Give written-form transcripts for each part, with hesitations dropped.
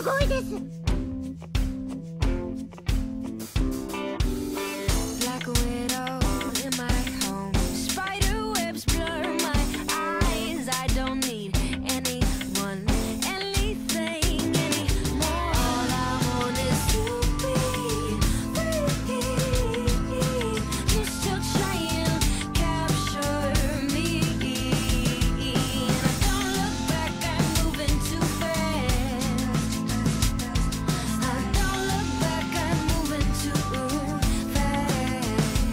ごいです。 Like a widow in my home. Spider webs blur my eyes. I don't need anyone, anything anymore. All I want is to be free. You're still trying to capture me. And I don't look back, I'm moving too fast. I don't look back, I'm moving too fast.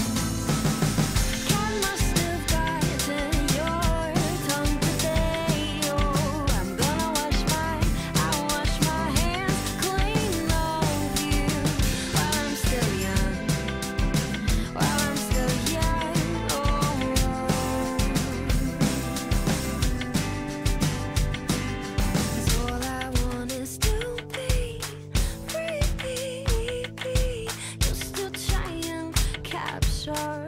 Cat must have gotten your tongue today. Oh, I'm gonna wash my hands clean of you while I'm still young. While I'm still young. Oh, 'cause all I want is to be free. You're still trying to capture